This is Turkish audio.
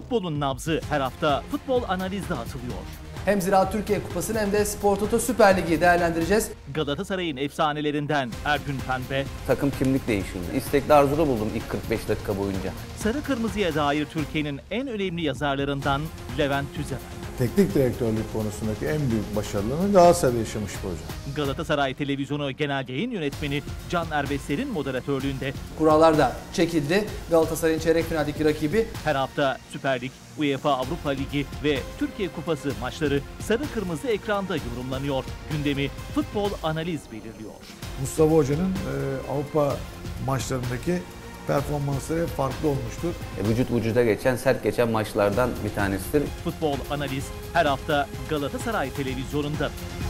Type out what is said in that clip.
Futbolun nabzı her hafta futbol analizde atılıyor. Hem Ziraat Türkiye Kupası'nı hem de Spor Toto Süper Lig'i değerlendireceğiz. Galatasaray'ın efsanelerinden Ergün Pembe, takım kimlik değişildi. İstekli arzulu buldum ilk 45 dakika boyunca. Sarı Kırmızı'ya dair Türkiye'nin en önemli yazarlarından Levent Tüzemen. Teknik direktörlük konusundaki en büyük başarılarını Galatasaray'da yaşamış bu hocam. Galatasaray Televizyonu Genel Yayın Yönetmeni Can Erbesler'in moderatörlüğünde Kurallar da çekildi. Galatasaray'ın çeyrek finaldeki rakibi her hafta Süper Lig, UEFA Avrupa Ligi ve Türkiye Kupası maçları sarı kırmızı ekranda yorumlanıyor. Gündemi futbol analiz belirliyor. Mustafa Hoca'nın Avrupa maçlarındaki performansları farklı olmuştur. Vücut vücuda geçen, sert geçen maçlardan bir tanesidir. Futbol analiz her hafta Galatasaray Televizyonu'nda.